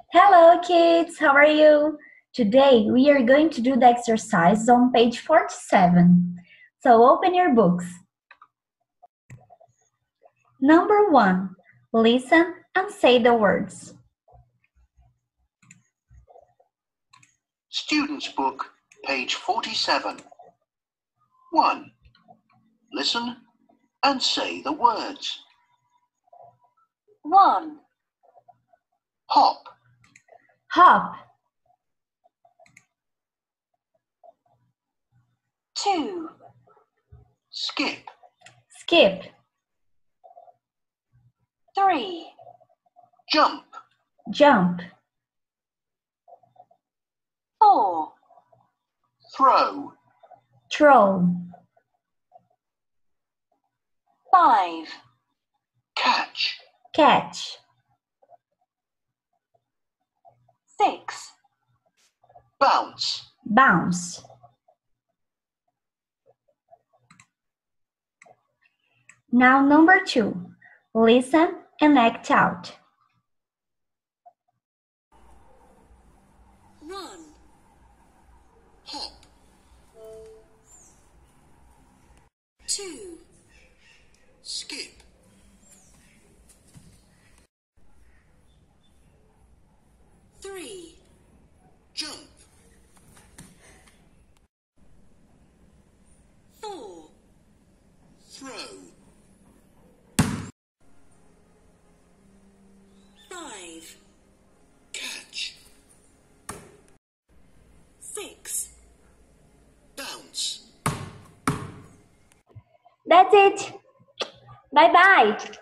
Hello kids, how are you? Today we are going to do the exercise on page 47. So open your books. Number 1. Listen and say the words. Student's book, page 47. 1. Listen and say the words. 1. Hop, Hop, 2. skip, skip, 3. jump, jump, 4. throw, throw, 5. catch, catch, 6. bounce, bounce. Now number 2. Listen and act out. 1. Hop, 2. Skip, 3. Jump, 4. Throw, 5. Catch, 6. Bounce. That's it. Bye bye.